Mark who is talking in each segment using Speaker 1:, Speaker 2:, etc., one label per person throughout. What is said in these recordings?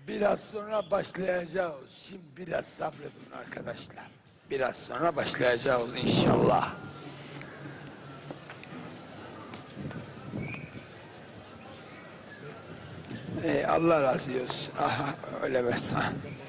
Speaker 1: Biraz sonra başlayacağız. Şimdi biraz sabredin arkadaşlar. Biraz sonra başlayacağız inşallah. Allah razı olsun. Aha, öyle versen.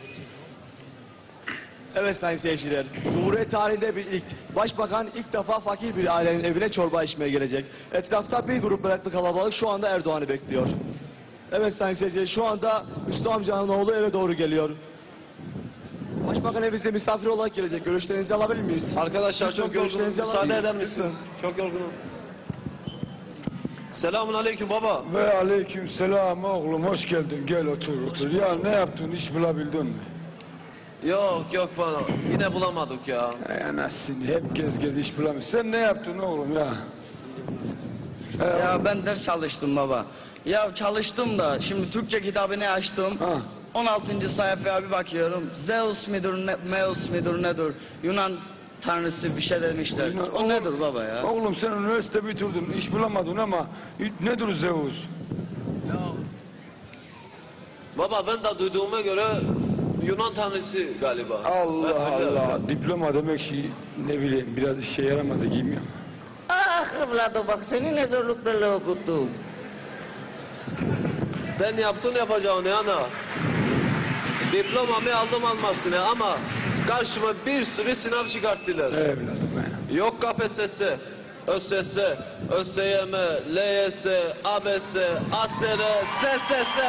Speaker 2: Evet sayın seyirciler, Cumhuriyet tarihinde bir ilk. Başbakan ilk defa fakir bir ailenin evine çorba içmeye gelecek. Etrafta bir grup meraklı kalabalık şu anda Erdoğan'ı bekliyor. Evet sayın seyirciler, şu anda Hüsnü amcanın oğlu eve doğru geliyor. Başbakan evimize misafir olarak gelecek. Görüşlerinizi alabilir miyiz?
Speaker 3: Arkadaşlar çok yorgunum. Müsaade eder misiniz?
Speaker 2: Lütfen.
Speaker 3: Çok yorgunum. Selamun aleyküm baba.
Speaker 1: Ve aleyküm selam oğlum, hoş geldin. Gel otur otur. Ya ne yaptın, iş bulabildin mi?
Speaker 3: Yok bana. Yine bulamadık ya.
Speaker 1: Anasını hep gez iş bulamıyor. Sen ne yaptın oğlum ya?
Speaker 4: Ya ben ders çalıştım baba. Ya çalıştım da şimdi Türkçe kitabını açtım.
Speaker 1: Ha.
Speaker 4: 16. sayfaya bir bakıyorum. Zeus midir, Meus midir nedir? Yunan tanrısı bir şey demişler. O nedir baba ya?
Speaker 1: Oğlum sen üniversite bitirdin, iş bulamadın ama nedir Zeus?
Speaker 3: Baba ben de duyduğuma göre Yunan tanrısı galiba.
Speaker 1: Allah
Speaker 3: Öyle.
Speaker 1: Allah, diploma demek şey, ne bileyim biraz işe yaramadı diyeyim ya.
Speaker 4: Ah evladım bak seni ne zorluklarla okuttum.
Speaker 3: Sen yaptın yapacağını ana. Diplomamı aldım almasını ama karşıma bir sürü sınav çıkarttılar.
Speaker 1: Evladım ya.
Speaker 3: Yok KPSS, ÖSS, ÖSYM, LYS, ABS, ASR, SSS.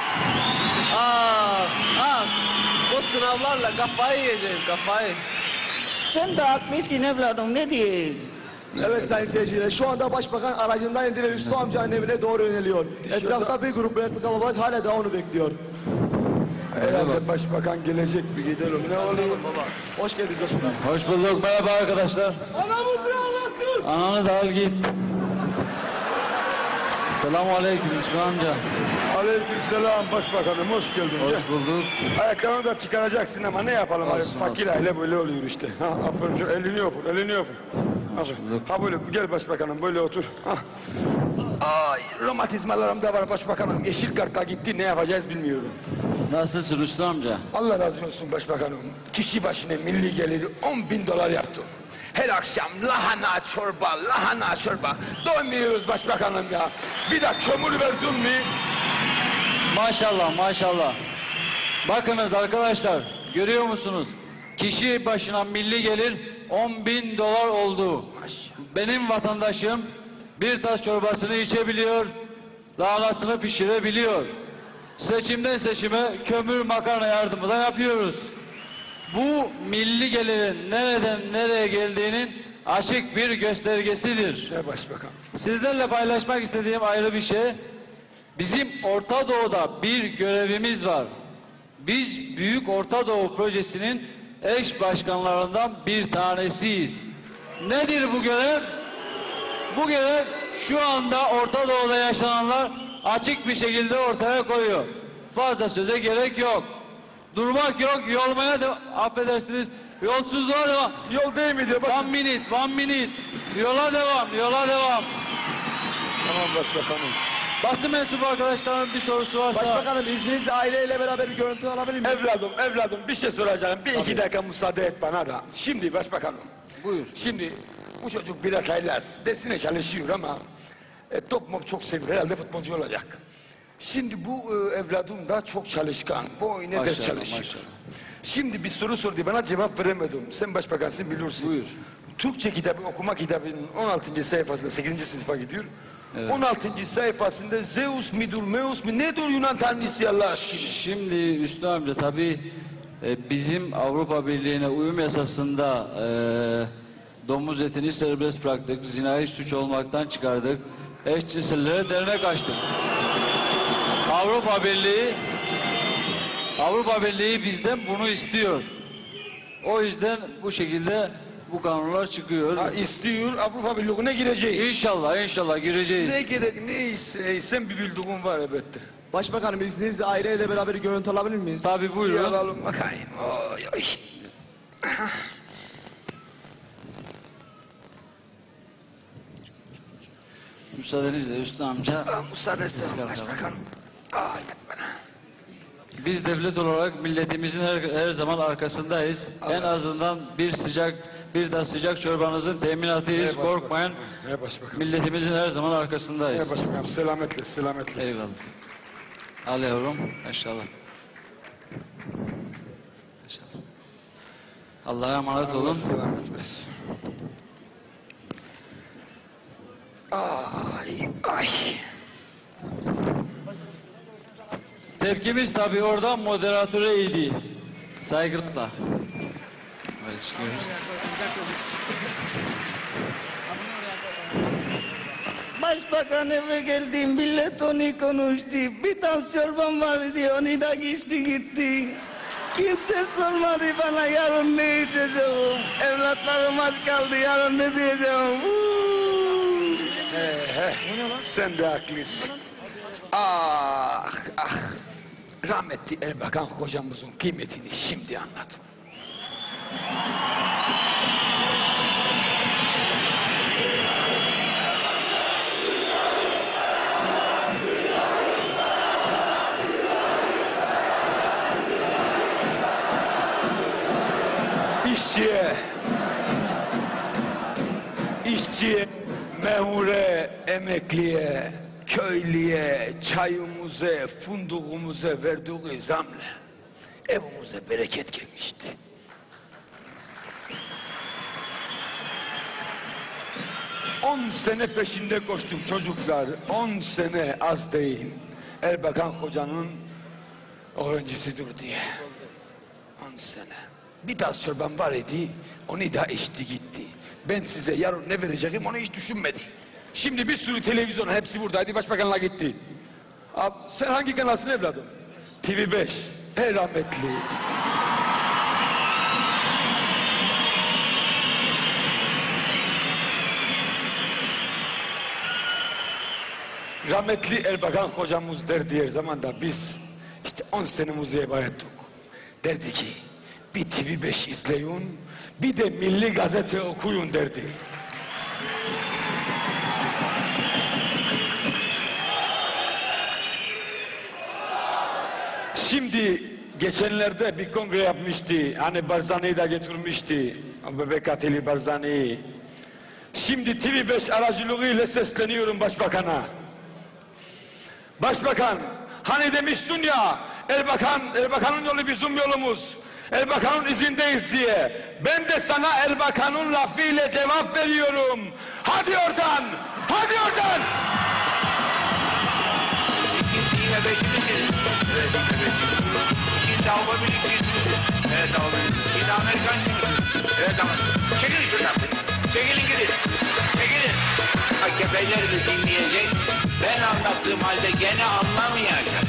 Speaker 3: Ah, bu sınavlarla kafayı yiyeceğim, kafayı.
Speaker 4: Sen de haklısın evladım ne diyeyim?
Speaker 2: Evet sayın seyirciler, şu anda başbakan aracından indi ve Hüsnü amcanın evine doğru yöneliyor. Etrafta bir grup meraklı kalabalık hala da onu bekliyor.
Speaker 1: Herhalde başbakan gelecek, bir gidelim. Ne olur?
Speaker 2: Hoş geldiniz başbakan.
Speaker 5: Hoş bulduk. Merhaba arkadaşlar. Ananı da al git. Selamun aleyküm Hüsnü amca.
Speaker 1: Aleykümselam başbakanım, hoş geldin.
Speaker 5: Hoş
Speaker 1: Gel.
Speaker 5: bulduk.
Speaker 1: Ayaklarını da çıkaracaksın ama ne yapalım?
Speaker 5: Olsun,
Speaker 1: Fakir aile böyle oluyor işte. Ha, aferin, şu elini öpün, elini öpün. Aferin. Ha böyle, gel başbakanım, böyle otur. Ha. Ay, romatizmalarım da var başbakanım. Yeşil karta gitti, ne yapacağız bilmiyorum.
Speaker 5: Nasılsın Hüsnü amca?
Speaker 1: Allah razı olsun başbakanım. Kişi başına milli geliri 10.000 dolar yaptı. Her akşam lahana çorba. Doymuyoruz başbakanım ya. Bir de kömür verdin mi?
Speaker 5: Maşallah maşallah. Bakınız arkadaşlar, görüyor musunuz? Kişi başına milli gelir 10.000 dolar oldu. Benim vatandaşım bir tas çorbasını içebiliyor, lahanasını pişirebiliyor. Seçimden seçime kömür makarna yardımı da yapıyoruz. Bu milli gelirin nereden nereye geldiğinin açık bir göstergesidir.
Speaker 1: Ne başbakan?
Speaker 5: Sizlerle paylaşmak istediğim ayrı bir şey. Bizim Orta Doğu'da bir görevimiz var. Biz Büyük Orta Doğu Projesi'nin eş başkanlarından bir tanesiyiz. Nedir bu görev? Bu görev şu anda Orta Doğu'da yaşananlar açık bir şekilde ortaya koyuyor. Fazla söze gerek yok. Durmak yok, yolmaya da affedersiniz, yolsuzluğa devam.
Speaker 1: Yol değil mi diyor başbakan?
Speaker 5: One minute. Yola devam.
Speaker 1: Tamam başbakanım.
Speaker 5: Basın mensubu arkadaşlarımın bir sorusu varsa...
Speaker 2: Başbakanım izninizle aileyle beraber bir görüntü alabilir miyim?
Speaker 1: Evladım bir şey soracağım. Bir iki dakika müsaade et bana da. Şimdi başbakanım.
Speaker 5: Buyur.
Speaker 1: Şimdi bu çocuk biraz haylaz. Desine çalışıyor ama top mop çok seviyor. Herhalde futbolcu olacak. Şimdi bu evladım da çok çalışkan. Boy ne ders çalışıyor.
Speaker 5: Maşallah.
Speaker 1: Şimdi bir soru sordu bana cevap veremedim. Sen başbakansın bilirsin.
Speaker 5: Buyur.
Speaker 1: Türkçe kitabı okuma kitabının 16. sayfasında 8. sınıfa gidiyor. Evet. 16. sayfasında Zeus midur, Meus mi nedir Yunan tanrısı Allah aşkına?
Speaker 5: Şimdi Hüsnü amca tabii bizim Avrupa Birliği'ne uyum yasasında domuz etini serbest bıraktık. Zinayı suç olmaktan çıkardık. Eşcinsellere dernek açtık. Avrupa Birliği bizden bunu istiyor. O yüzden bu şekilde bu kanunlar çıkıyor.
Speaker 1: Ha, istiyor Avrupa Birliği'ne gireceğiz.
Speaker 5: İnşallah gireceğiz.
Speaker 1: Ne gerek neyse sen bir bildiğin var elbette.
Speaker 2: Başbakanım izninizle aileyle beraber bir görüntü alabilir miyiz?
Speaker 5: Tabii buyurun.
Speaker 1: Alalım bakayım. Oy, oy.
Speaker 5: Müsaadenizle Hüsnü amca.
Speaker 1: Müsaade etsene başbakanım. Ay bana.
Speaker 5: Biz devlet olarak milletimizin her zaman arkasındayız. En azından bir de sıcak çorbanızın teminatıyız. Korkmayın.
Speaker 1: Başbakanım.
Speaker 5: Milletimizin her zaman arkasındayız.
Speaker 1: Başbakanım selametle, selametle.
Speaker 5: Eyvallah. Al yavrum. Maşallah. Allah'a emanet olun.
Speaker 1: Allah selamet versin. Ay, ay.
Speaker 5: Tepkimiz tabii oradan moderatöre iyiydi. Saygıyla. Hadi çıkıyoruz.
Speaker 4: Başbakan eve geldi, millet onu konuştu. Bir tas çorban vardı, onu da geçti gitti. Kimse sormadı bana yarın ne içeceğim. Evlatlarım aç kaldı, yarın ne diyeceğim.
Speaker 1: Sen de haklısın. Ah, ah. Rahmetli Erbakan hocamızın kıymetini şimdi anladım. İşçiye, memure, emekliye, köylüye, çayımıza, funduğumuza verdiği zamla evimize bereket gelmişti. On sene peşinde koştum çocuklar. 10 sene az değil. Erbakan hocanın öğrencisidir diye. 10 sene. Bir tas çorban var idi, onu da içti gitti. Ben size yarın ne vereceğim onu hiç düşünmedi. Şimdi bir sürü televizyon hepsi buradaydı, başbakanla gitti. Abi, sen hangi kanalsın evladım? TV5. Hey rahmetli. Rahmetli Erbakan hocamız derdi her zaman da biz işte 10 sene müziğe bayattık. Derdi ki bir TV5 izleyin, bir de Milli Gazete okuyun derdi. Şimdi geçenlerde bir kongre yapmıştı. Hani Barzani'yi de getirmişti. O bebek katili Barzani'yi. Şimdi TV5 aracılığıyla sesleniyorum başbakana. Başbakan, hani demiştin ya Erbakan'ın yolu bizim yolumuz. Erbakan'ın izindeyiz diye. Ben de sana Erbakan'ın lafıyla cevap veriyorum. Hadi oradan, hadi oradan.
Speaker 6: İkisi yine bekçisiniz. Evet, bekçisiniz. İkisi Avrupa Birlikçisiniz. Evet, Avrupa Birlikçisiniz. İkisi Amerikancısınız. Evet, ama çekilin şuradan. Çekilin gidin. Çekilin. AKP'leri de dinleyecek. Ben anlattığım halde gene anlamayacak.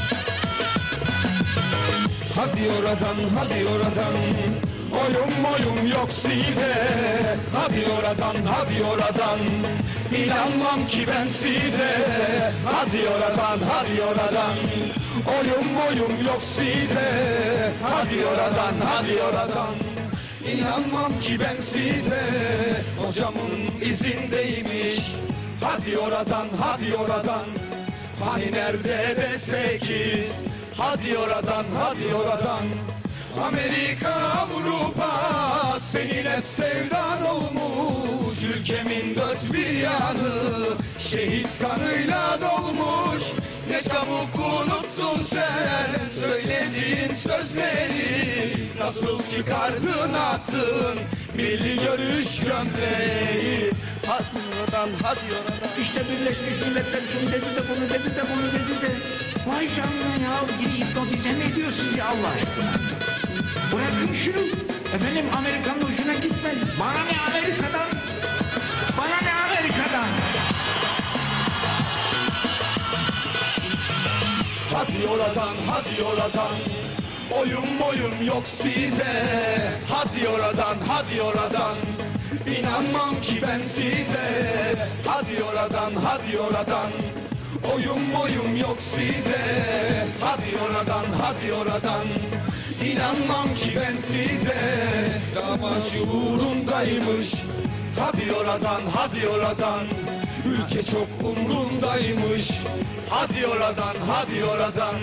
Speaker 1: Hadi oradan, hadi oradan. Oyun yok size. Hadi oradan, hadi oradan. İnanmam ki ben size. Hadi oradan, hadi oradan. Oyun yok size. Hadi oradan, hadi oradan. İnanmam ki ben size. Hocamın izindeymiş. Hadi oradan, hadi oradan. Hani nerede B8? Hadi oradan, hadi oradan. Amerika, Avrupa senin hep sevdan olmuş. Ülkemin dört bir yanı şehit kanıyla dolmuş. Ne çabuk unuttun sen söylediğin sözleri. Nasıl çıkardın attın milli görüş gömleği.
Speaker 4: Hadi oradan, hadi oradan.
Speaker 7: İşte Birleşmiş Milletler şunu dedi de bunu dedi de bunu dedi de. Vay canına ya, hipnotize mi ediyor sizi Allah aşkına? Bırakın şunu. Efendim Amerika'nın hoşuna gitmeyin. Bana ne Amerika'dan? Bana ne Amerika'dan?
Speaker 1: Hadi oradan, hadi oradan. Oyun yok size. Hadi oradan, hadi oradan. İnanmam ki ben size. Hadi oradan, hadi oradan. Oyun yok size. Hadi oradan, hadi oradan. İnanmam ki ben size. Dava şuurundaymış. Hadi oradan, hadi oradan. Ülke çok umrundaymış. Hadi oradan, hadi oradan.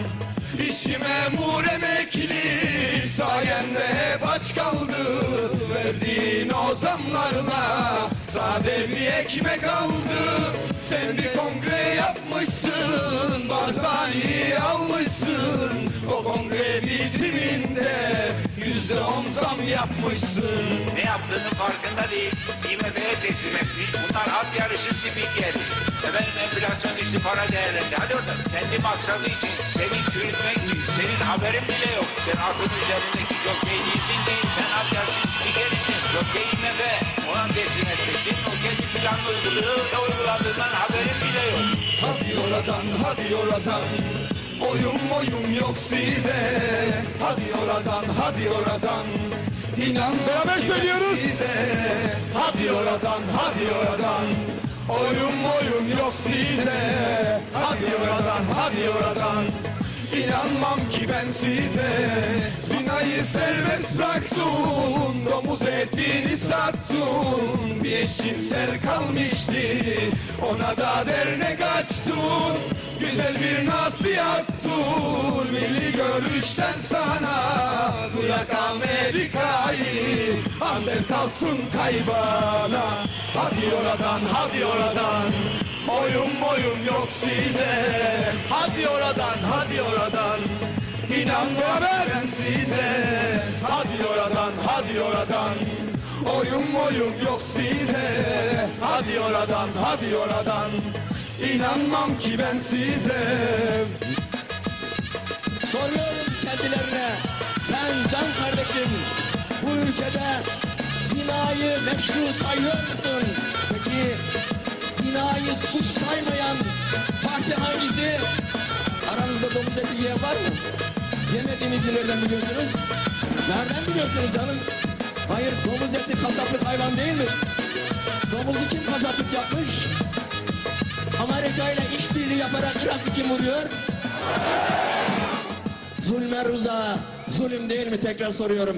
Speaker 1: İşçi memur emekli sayende hep aç kaldı. Verdiğin o zamlarla sade bir ekmek aldı. Sen bir kongre yapmışsın, Barzani'yi almışsın. O kongre bitiminde %10 zam yapmışsın.
Speaker 6: Ne yaptığının farkında değil. IMF'ye teslim etmiş. Bunlar at yarışı spikeri. Efendim enflasyon üstü para değerlendi. Hadi oradan. Kendi maksadı için, seni çürütmek için. Senin haberin bile yok. Sen atın üzerindeki jockey değilsin ki. Sen at yarışı spikerisin. Jockey IMF. Ona teslim etmişsin. O kendi planını uyguluyor. Ne uyguladığından haberin bile yok.
Speaker 1: Hadi oradan, hadi oradan. Oyun yok size. Hadi oradan, hadi oradan. İnan beraber söylüyoruz size. Hadi oradan, hadi oradan. Oyun yok size. Hadi oradan, hadi oradan. İnanmam ki ben size. Zinayı serbest bıraktın, domuz etini sattın. Bir eşcinsel kalmıştı, ona da dernek açtın. Güzel bir nasihattır, milli görüşten sana. Bırak Amerika'yı, ander kalsın kaybana. Hadi oradan, hadi oradan. Oyun yok size. Hadi oradan, hadi oradan. İnan ben size. Hadi oradan, hadi oradan. Oyun yok size. Hadi oradan, hadi oradan. İnanmam ki ben size.
Speaker 8: Soruyorum kendilerine, sen can kardeşim bu ülkede zinayı meşru sayıyor musun? Peki zinayı suç saymayan parti hangisi? Aranızda domuz eti yiyen var mı? Yemediğinizi nereden biliyorsunuz? Nereden biliyorsunuz canım? Hayır, domuz eti kasaplık hayvan değil mi? Domuzu kim kasaplık yapmış? Amerika ile işbirliği yaparak Irak'ı kim vuruyor? Zulme rıza, zulüm değil mi? Tekrar soruyorum.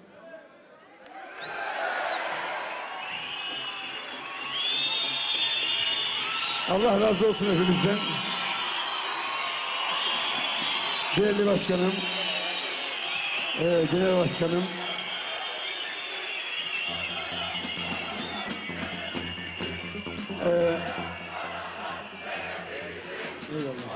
Speaker 1: Allah razı olsun hepinizden. Değerli başkanım, genel başkanım, eyvallah.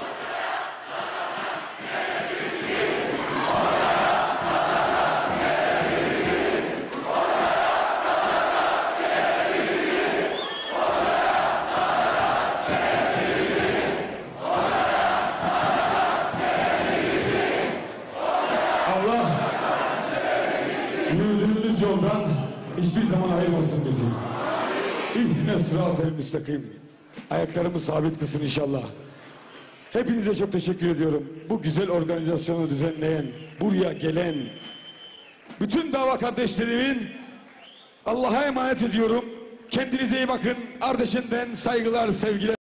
Speaker 1: Allah yürüdüğümüz yoldan hiçbir zaman ayırmasın bizi. İhdine sırat-ı müstakim. Ayaklarımı sabit kılsın inşallah. Hepinize çok teşekkür ediyorum. Bu güzel organizasyonu düzenleyen, buraya gelen bütün dava kardeşlerimin Allah'a emanet ediyorum. Kendinize iyi bakın. Ardeşen'den saygılar, sevgiler.